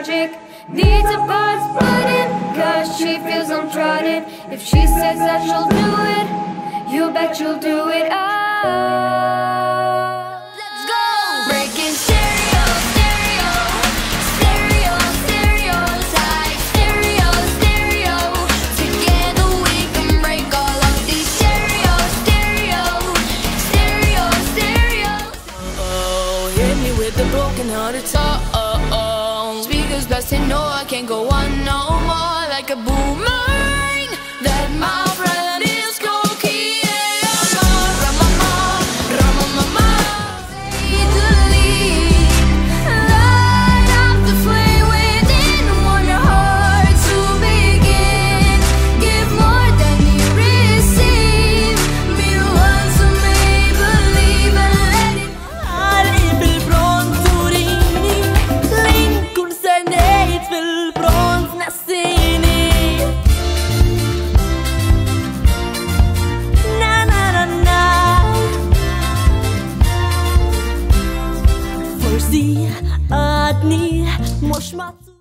logic. Needs a buzz button, cause she feels untrodden. If she says that she'll do it, you bet you'll do it. Let's go! Breaking stereo, stereo, stereo, stereotypes, stereo, stereo. Together we can break all of these stereo, stereo, stereo, stereo. Oh, hit me with the broken hearted song. Speakers blasting, no, I can't go on no more. Like a boomerang that my friend is cocky. Adni, mhux